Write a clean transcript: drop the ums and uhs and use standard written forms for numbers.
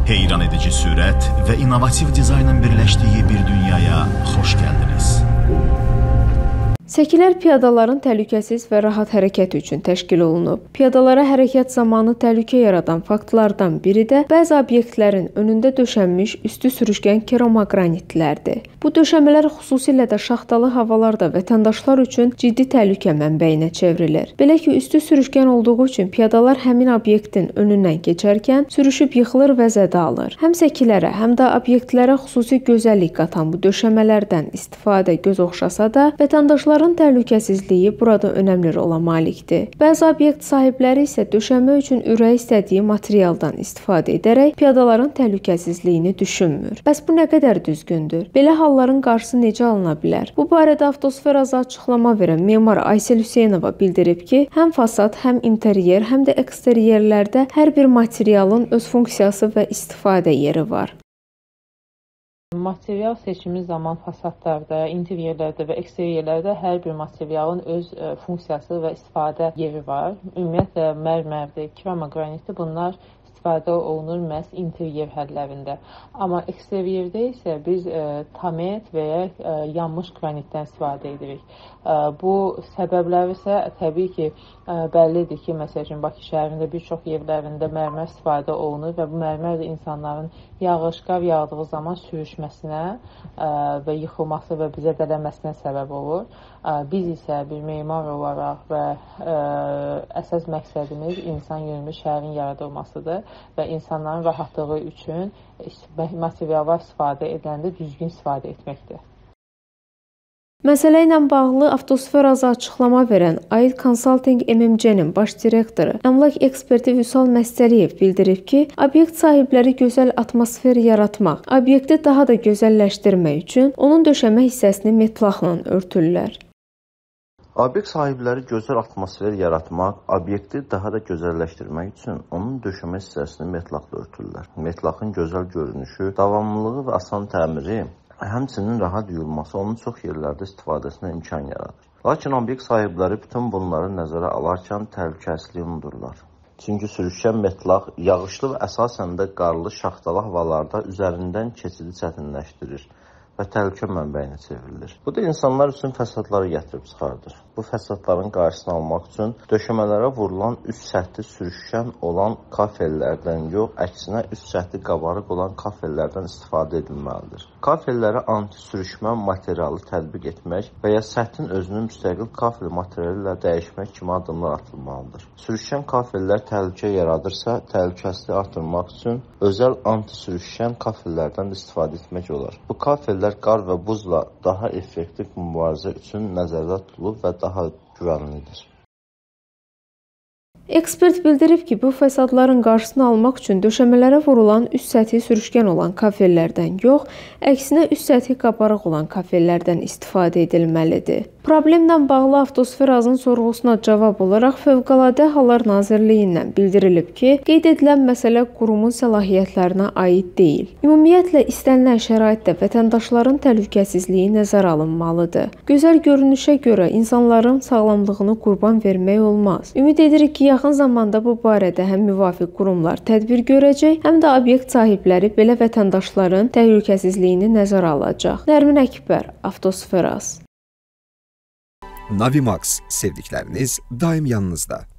Heyran edici sürət və innovativ dizaynın birləşdiyi bir dünyaya xoş gəldiniz. Səkilər piyadaların təhlükəsiz və rahat hərəkəti üçün təşkil olunub. Piyadalara hərəkət zamanı təhlükə yaradan faktlardan biri də bəzi obyektlərin önündə döşənmiş üstü sürüşkən keramaqranitlərdir. Bu döşəmələr xüsusilə də şaxtalı havalarda vətəndaşlar üçün ciddi təhlükə mənbəyinə çevrilir. Belə ki, üstü sürüşkən olduğu üçün piyadalar həmin obyektin önündən keçərkən sürüşüb yıxılır və zədə alır. Həm səkilərə, həm də obyektlərə xüsusi gözəllik qatan bu döşəmələrdən istifadə göz oxşasa da, vətəndaşların təhlükəsizliyi burada önəmli rola malikdir. Bəzi obyekt sahibləri isə döşəmə üçün ürəyi istədiyi materialdan istifadə edərək piyadaların təhlükəsizliyini düşünmür. Bəs bu nə qədər düzgündür? Belə halların qarşısı necə alına bilər? Bu barədə Avtosferaza açıqlama verən memar Aysel Hüseynova bildirib ki, həm fasad, həm interyer, həm də eksteryerlərdə hər bir materialın öz funksiyası və istifadə yeri var. Material seçimi zaman fasadlarda, interyerlərdə və eksteryerlərdə hər bir materialın öz funksiyası və istifadə yeri var. Ümumiyyətlə mərmərdir, keramaqranitdir, bunlar istifadə olunur məhz interyer hədlərində. Amma eksteryerdə isə biz tamet və ya yanmış qranitdən istifadə edirik. Bu səbəbləri isə təbii ki, bəllidir ki, məsəl üçün Bakı şəhərində bir çox yerlərində mərmər istifadə olunur və bu mərmər də insanların yağış, qar yağdığı zaman sürüşməsinə və yıxılması və zədələnməsinə səbəb olur. Biz isə bir memar olaraq və əsas məqsədimiz insan yönümlü şəhərin yaradılmasıdır və insanların rahatlığı üçün materiallar istifadə ediləndə düzgün istifadə etməkdir. Məsələ ilə bağlı Avtosferaza açıqlama verən AIL Consulting MMC-nin baş direktoru, əmlak eksperti Vüsal Məstəriyev bildirib ki, obyekt sahibləri gözəl atmosfer yaratmaq, obyekti daha da gözəlləşdirmək üçün onun döşəmə hissəsini metlaqla örtürlər. Obyekt sahibləri gözəl atmosfer yaratmaq, obyekti daha da gözəlləşdirmək üçün onun döşəmə hissəsini metlaqla örtürlər. Metlaqın gözəl görünüşü, davamlılığı və asan təmiri, həmçinin rahat yuyulması onun çox yerlərdə istifadəsinə imkan yaradır. Lakin obyekt sahibləri bütün bunları nəzərə alarkən təhlükəsizliyi unudurlar. Çünki sürüşkən metlaq yağışlı və əsasən də qarlı şaxtalı havalarda üzərindən keçidi çətinləşdirir və təhlükə mənbəyinə çevrilir. Bu da insanlar üçün fəsadları gətirib çıxardır. Bu fəsadların qarşısını almaq üçün döşəmələrə vurulan üst səthi sürüşkən olan kafellərdən yox, əksinə üst səthi qabarıq olan kafellərdən istifadə edilməlidir. Kafellərə anti-sürüşmə materialı tətbiq etmək və ya səthin özünü müstəqil kafel materialı ilə dəyişmək kimi addımlar atılmalıdır. Sürüşkən kafellər təhlükə yaradırsa, təhlükəsizliyi artırmaq üçün özəl anti-sürüşkən kafellərdən istifadə etmək olar. Bu kafellər qar və buzla daha effektiv mübarizə üçün nəzərdə tutulub və daha güvənlidir. Ekspert bildirib ki, bu fəsadların qarşısını almaq üçün döşəmələrə vurulan üst səthi sürüşkən olan kafellərdən yox, əksinə üst səthi qabarıq olan kafellərdən istifadə edilməlidir. Problemlə bağlı Avtosferazın sorğusuna cavab olaraq Fövqəladə Hallar Nazirliyindən bildirilib ki, qeyd edilən məsələ qurumun səlahiyyətlərinə aid deyil. Ümumiyyətlə, istənilən şəraitdə vətəndaşların təhlükəsizliyi nəzərə alınmalıdır. Gözəl görünüşə görə insanların sağlamlığını qurban vermək olmaz. Ümid edirik ki, yaxın zamanda bu barədə həm müvafiq qurumlar tədbir görəcək, həm də obyekt sahibləri belə vətəndaşların təhlükəsizliyini nəzərə alacaq. Nərmin Əkbər, Avtosferaz. Navimax, sevdikləriniz daim yanınızda.